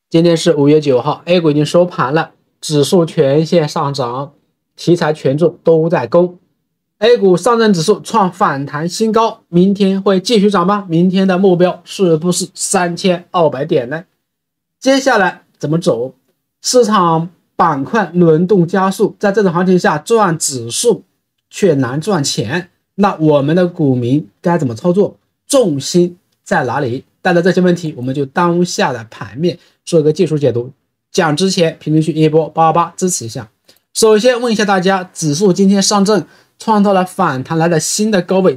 今天是5月9号，A 股已经收盘了，指数全线上涨，题材权重都在攻。A 股上证指数创反弹新高，明天会继续涨吗？明天的目标是不是3200点呢？接下来怎么走？市场板块轮动加速，在这种行情下赚指数却难赚钱，那我们的股民该怎么操作？重心在哪里？带着这些问题，我们就当下的盘面做一个技术解读。讲之前，评论区一波888支持一下。首先问一下大家，指数今天上证创造了反弹来的新的高位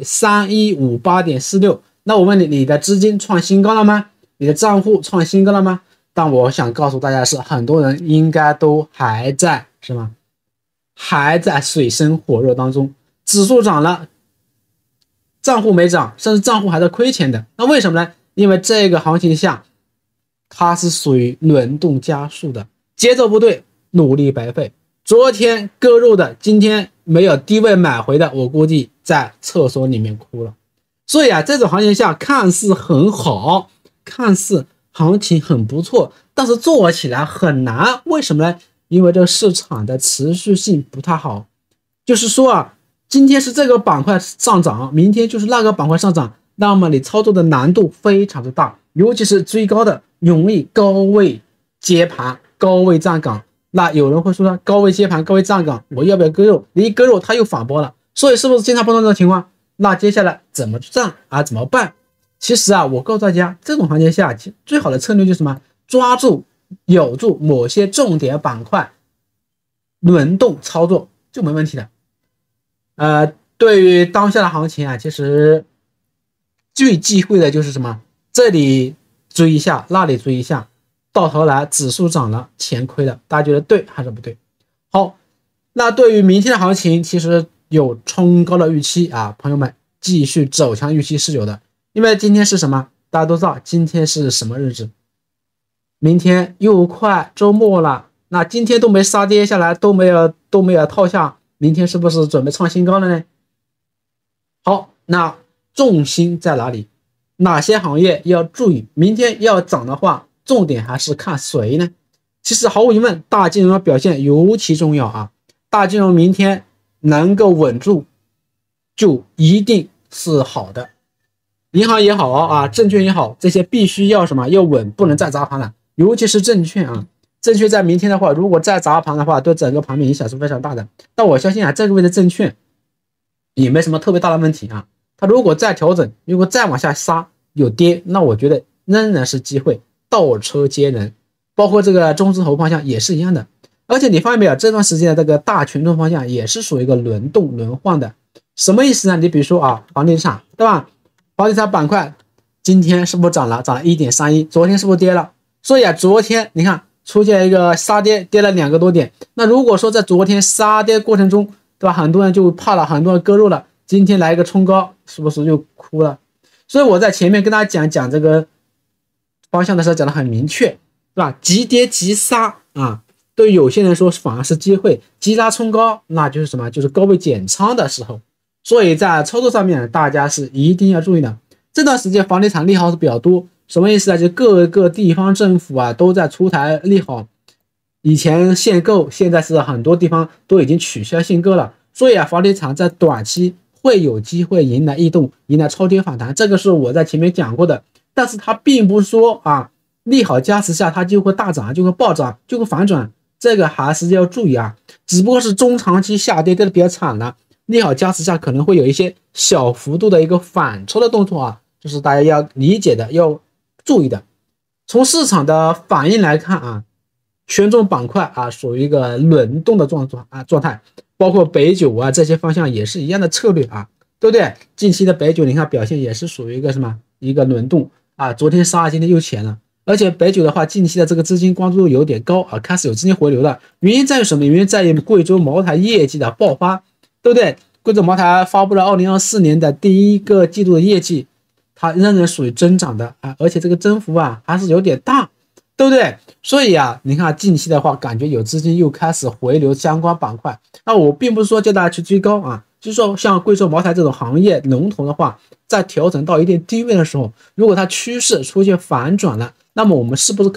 3158.46，那我问你，你的资金创新高了吗？你的账户创新高了吗？但我想告诉大家的是，很多人应该都还在是吗？还在水深火热当中，指数涨了，账户没涨，甚至账户还在亏钱的。那为什么呢？因为这个行情下，它是属于轮动加速的，节奏不对，努力白费。昨天割肉的，今天没有低位买回的，我估计在厕所里面哭了。所以啊，这种行情下看似很好，看似行情很不错，但是做起来很难。为什么呢？因为这个市场的持续性不太好。就是说啊，今天是这个板块上涨，明天就是那个板块上涨，那么你操作的难度非常的大，尤其是追高的容易高位接盘、高位站岗。那有人会说高位接盘、高位站岗，我要不要割肉？你一割肉，它又反驳了，所以是不是经常碰到这种情况？那接下来怎么站啊？怎么办？其实啊，我告诉大家，这种行情下最好的策略就是什么？抓住、咬住某些重点板块，轮动操作就没问题的。对于当下的行情啊，其实最忌讳的就是什么？这里追一下，那里追一下，到头来指数涨了，钱亏了。大家觉得对还是不对？好，那对于明天的行情，其实有冲高的预期啊，朋友们继续走强预期是有的。因为今天是什么？大家都知道今天是什么日子？明天又快周末了，那今天都没杀跌下来，都没有套下，明天是不是准备创新高了呢？好，那重心在哪里？哪些行业要注意？明天要涨的话，重点还是看谁呢？其实毫无疑问，大金融的表现尤其重要啊！大金融明天能够稳住，就一定是好的。银行也好啊，证券也好，这些必须要什么？要稳，不能再砸盘了。尤其是证券啊，证券在明天的话，如果再砸盘的话，对整个盘面影响是非常大的。但我相信啊，这个位的证券也没什么特别大的问题啊。它如果再调整，如果再往下杀有跌，那我觉得仍然是机会，倒车接人。包括这个中字头方向也是一样的。而且你发现没有，这段时间的这个大权重方向也是属于一个轮动轮换的。什么意思呢？你比如说啊，房地产，对吧？房地产板块今天是不是涨了？涨了 1.31， 昨天是不是跌了？所以啊，昨天你看出现一个杀跌，跌了2个多点。那如果说在昨天杀跌过程中，对吧？很多人就怕了，很多人割肉了。今天来一个冲高，是不是就哭了？所以我在前面跟大家讲这个方向的时候讲得很明确，对吧？急跌急杀啊，对有些人说反而是机会，急拉冲高，那就是什么？就是高位减仓的时候。所以在操作上面，大家是一定要注意的。这段时间房地产利好是比较多，什么意思呢？就各个地方政府啊都在出台利好，以前限购，现在是很多地方都已经取消限购了。所以啊，房地产在短期会有机会迎来异动，迎来超跌反弹，这个是我在前面讲过的。但是它并不是说啊，利好加持下它就会大涨，就会暴涨，就会反转，这个还是要注意啊。只不过是中长期下跌跌的比较惨了。利好加持下可能会有一些小幅度的一个反抽的动作啊，这是大家要理解的，要注意的。从市场的反应来看啊，权重板块啊属于一个轮动的状态，包括北酒啊这些方向也是一样的策略啊，对不对？近期的北酒你看表现也是属于一个什么？一个轮动啊，昨天杀，今天又潜了。而且北酒的话，近期的这个资金关注度有点高啊，开始有资金回流了。原因在于什么？原因在于贵州茅台业绩的爆发。对不对？贵州茅台发布了2024年的第一个季度的业绩，它仍然属于增长的啊，而且这个增幅啊还是有点大，对不对？所以啊，你看近期的话，感觉有资金又开始回流相关板块。那我并不是说叫大家去追高啊，就是说像贵州茅台这种行业龙头的话，在调整到一定低位的时候，如果它趋势出现反转了，那么我们是不是可以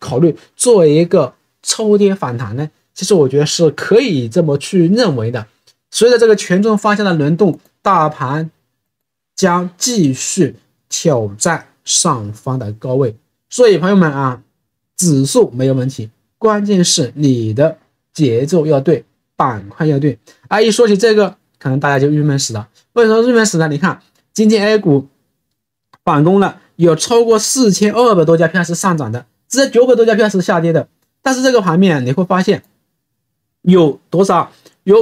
考虑做一个抽跌反弹呢？其实我觉得是可以这么去认为的。随着这个权重方向的轮动，大盘将继续挑战上方的高位。所以朋友们啊，指数没有问题，关键是你的节奏要对，板块要对。一说起这个，可能大家就郁闷死了。为什么郁闷死了？你看今天 A 股反攻了，有超过4200多家票是上涨的，只有900多家票是下跌的。但是这个盘面你会发现有多少？有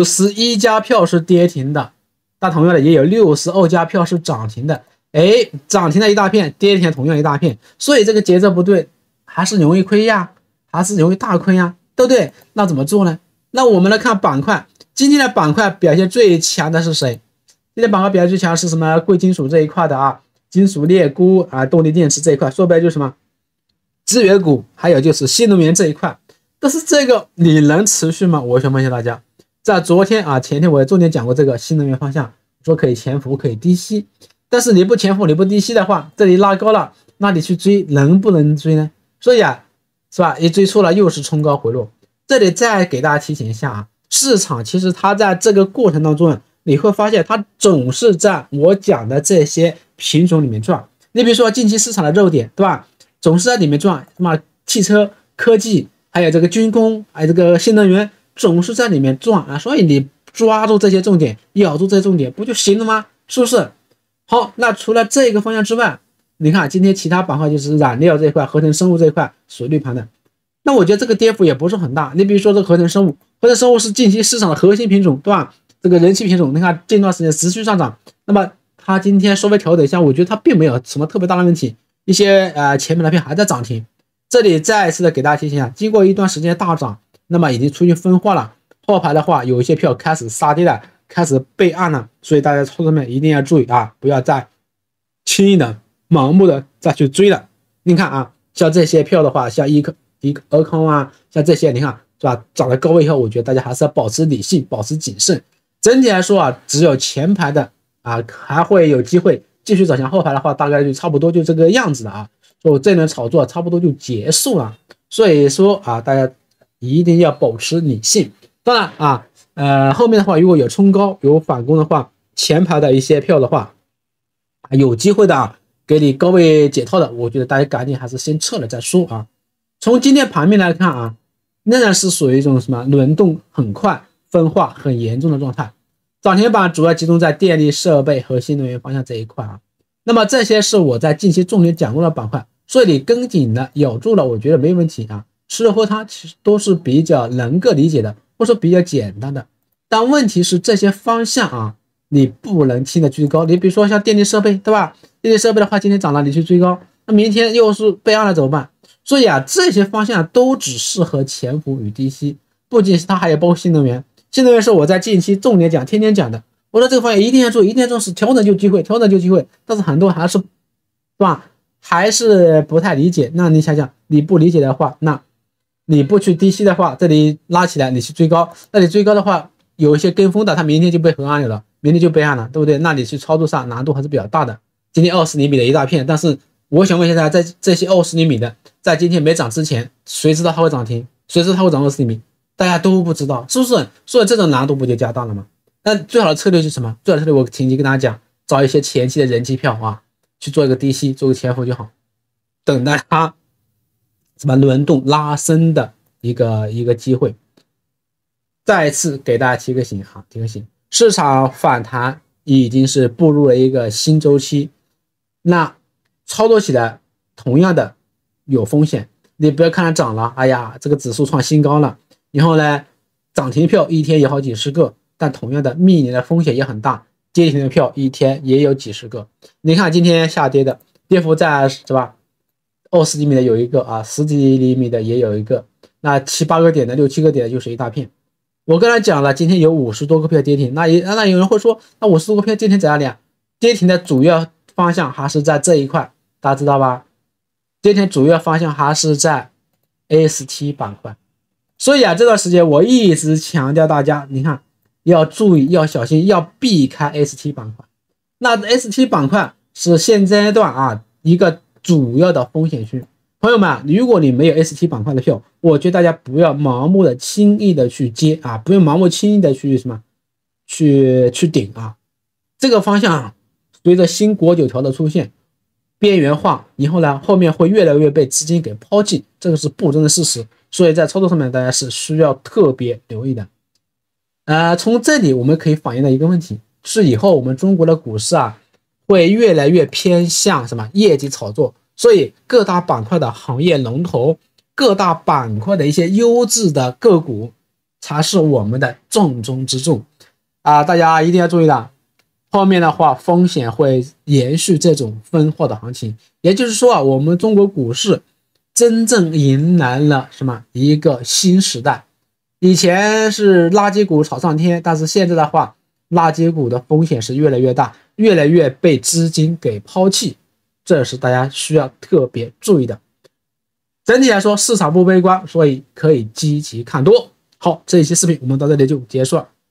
51家票是跌停的，但同样的也有62家票是涨停的。涨停的一大片，跌停同样一大片，所以这个节奏不对，还是容易亏呀，还是容易大亏呀，对不对？那怎么做呢？那我们来看板块，今天的板块表现最强的是谁？今天板块表现最强是什么？贵金属这一块的啊，金属劣钴啊，动力电池这一块，说白了就是什么？资源股，还有就是新能源这一块。但是这个你能持续吗？我想问一下大家，在昨天啊、前天我也重点讲过这个新能源方向，说可以潜伏，可以低吸。但是你不潜伏，你不低吸的话，这里拉高了，那你去追能不能追呢？所以啊，是吧？一追错了又是冲高回落。这里再给大家提醒一下啊，市场其实它在这个过程当中，你会发现它总是在我讲的这些品种里面转。你比如说近期市场的热点，对吧？总是在里面转，什么汽车、科技，还有这个军工，还有这个新能源，总是在里面转啊。所以你抓住这些重点，咬住这些重点，不就行了吗？是不是？好，那除了这个方向之外，你看今天其他板块就是燃料这一块、合成生物这一块属绿盘的，那我觉得这个跌幅也不是很大。你比如说这个合成生物，合成生物是近期市场的核心品种，对吧？这个人气品种，你看近段时间持续上涨，那么它今天稍微调整一下，我觉得它并没有什么特别大的问题。一些前面的票还在涨停，这里再一次的给大家提醒一下，经过一段时间大涨，那么已经出现分化了，后排的话有一些票开始杀跌了，开始备案了，所以大家操作面一定要注意啊，不要再轻易的盲目的再去追了。你看啊，像这些票的话，像俄康啊，像这些你看是吧，涨了高位以后，我觉得大家还是要保持理性，保持谨慎。整体来说啊，只有前排的啊还会有机会继续走强，后排的话大概就差不多就这个样子了啊，所以这轮炒作差不多就结束了。所以说啊，大家一定要保持理性。当然啊，后面的话如果有冲高有反攻的话，前排的一些票的话，有机会的啊，给你高位解套的，我觉得大家赶紧还是先撤了再说啊。从今天盘面来看啊，仍然是属于一种什么轮动很快、分化很严重的状态。涨停板主要集中在电力设备和新能源方向这一块啊。那么这些是我在近期重点讲过的板块，所以你跟紧的咬住了，我觉得没问题啊。吃喝它其实都是比较能够理解的，或者说比较简单的。但问题是这些方向啊，你不能轻的追高。你比如说像电力设备，对吧？电力设备的话，今天涨了，你去追高，那明天又是备案了怎么办？所以啊，这些方向都只适合潜伏与低吸，不仅是它，还有包括新能源。新能源是我在近期重点讲，天天讲的。我说这个方向一定要注意，一定要重视，调整就机会，调整就机会。但是很多还是，是吧？还是不太理解。那你想想，你不理解的话，那你不去低吸的话，这里拉起来，你去追高，那你追高的话，有一些跟风的，他明天就被核案了，明天就备案了，对不对？那你去操作上难度还是比较大的。今天20厘米的一大片，但是我想问一下大家，在这些20厘米的，在今天没涨之前，谁知道它会涨停？谁知道它会涨20厘米？大家都不知道，是不是？所以这种难度不就加大了吗？那最好的策略是什么？最好的策略我前期跟大家讲，找一些前期的人气票啊，去做一个低吸，做个潜伏就好，等待它什么轮动拉升的一个机会。再次给大家提个醒哈，提个醒，市场反弹已经是步入了一个新周期，那操作起来同样的有风险。你不要看它涨了，哎呀，这个指数创新高了，然后呢，涨停票一天有好几十个，但同样的逆年的风险也很大，跌停的票一天也有几十个。你看今天下跌的，跌幅在是吧？20厘米的有一个啊，10几厘米的也有一个，那7、8个点的、6、7个点的就是一大片。我刚才讲了，今天有50多个票跌停，那有人会说，那50多个票跌停在哪里啊？跌停的主要方向还是在这一块，大家知道吧？跌停主要方向还是在 ST 板块。所以啊，这段时间我一直强调大家，你看要注意，要小心，要避开 ST 板块。那 ST 板块是现阶段啊一个主要的风险区。 朋友们，如果你没有 ST 板块的票，我觉得大家不要盲目的轻易的去接啊，不用盲目轻易的去什么去顶啊。这个方向随着新国九条的出现，边缘化以后呢，后面会越来越被资金给抛弃，这个是不争的事实。所以在操作上面，大家是需要特别留意的。从这里我们可以反映的一个问题是，以后我们中国的股市啊，会越来越偏向什么业绩炒作。所以各大板块的行业龙头，各大板块的一些优质的个股，才是我们的重中之重啊！大家一定要注意了。后面的话，风险会延续这种分化的行情，也就是说啊，我们中国股市真正迎来了什么一个新时代。以前是垃圾股炒上天，但是现在的话，垃圾股的风险是越来越大，越来越被资金给抛弃。这是大家需要特别注意的。整体来说，市场不悲观，所以可以积极看多。好，这一期视频我们到这里就结束了。